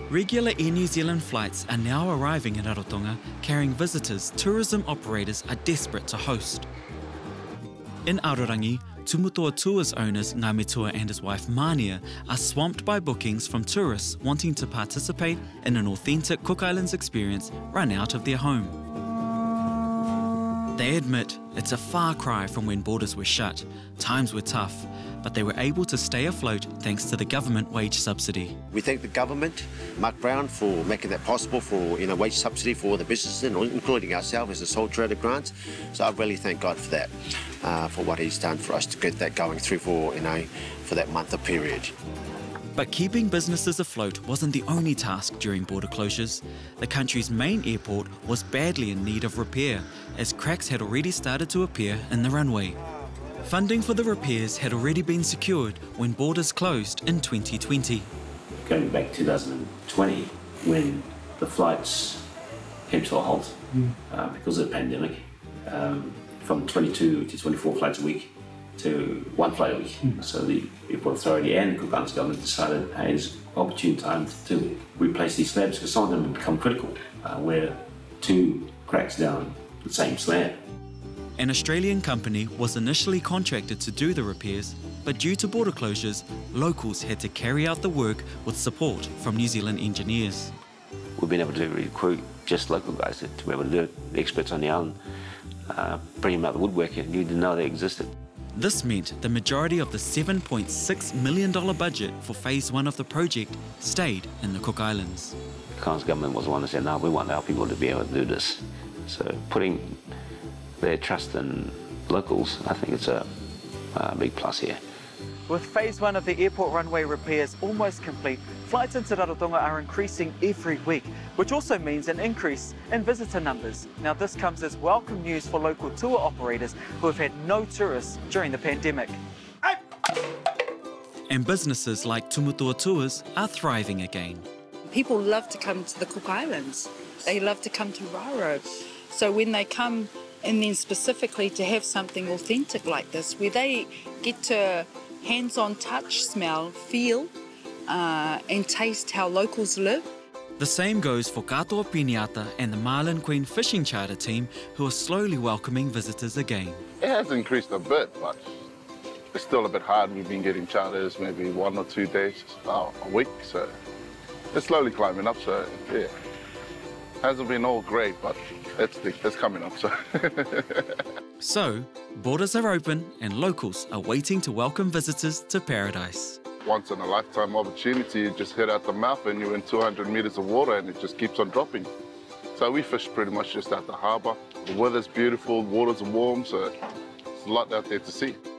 Regular Air New Zealand flights are now arriving in Rarotonga, carrying visitors tourism operators are desperate to host. In Arorangi, Tumutoa Tours owners Ngame Tua and his wife Mania are swamped by bookings from tourists wanting to participate in an authentic Cook Islands experience run out of their home. They admit it's a far cry from when borders were shut. Times were tough, but they were able to stay afloat thanks to the government wage subsidy. We thank the government, Mark Brown, for making that possible for wage subsidy for the businesses, including ourselves as a sole trader grant. So I really thank God for that, for what He's done for us to get that going through for that month of period. But keeping businesses afloat wasn't the only task during border closures. The country's main airport was badly in need of repair, as cracks had already started to appear in the runway. Funding for the repairs had already been secured when borders closed in 2020. Going back to 2020, when the flights came to a halt because of the pandemic, from 22 to 24 flights a week to one flight a week. So the Airport Authority and the Cook Islands government decided, hey, it's an opportune time to replace these slabs because some of them have become critical, where two cracks down the same slab. An Australian company was initially contracted to do the repairs, but due to border closures, locals had to carry out the work with support from New Zealand engineers. We've been able to recruit just local guys to be able to do it, the experts on the island, bring them out the woodwork and you didn't know they existed. This meant the majority of the $7.6 million budget for Phase 1 of the project stayed in the Cook Islands. The Cook Islands government was the one that said, no, we want our people to be able to do this. So putting their trust in locals, I think it's a big plus here. With Phase 1 of the airport runway repairs almost complete, flights into Rarotonga are increasing every week, which also means an increase in visitor numbers. Now this comes as welcome news for local tour operators who have had no tourists during the pandemic. And businesses like Tumutoa Tours are thriving again. People love to come to the Cook Islands. They love to come to Raro. So when they come, and then specifically to have something authentic like this, where they get to hands-on touch, smell, feel, and taste how locals live. The same goes for Katoa Piniata and the Marlin Queen fishing charter team, who are slowly welcoming visitors again. It has increased a bit, but it's still a bit hard. We've been getting charters maybe 1 or 2 days a week, so it's slowly climbing up, so yeah. Hasn't been all great, but it's coming up, so. So, borders are open and locals are waiting to welcome visitors to paradise. Once in a lifetime opportunity, you just head out the mouth and you're in 200 meters of water and it just keeps on dropping. So we fish pretty much just at the harbour. The weather's beautiful, the water's warm, so there's a lot out there to see.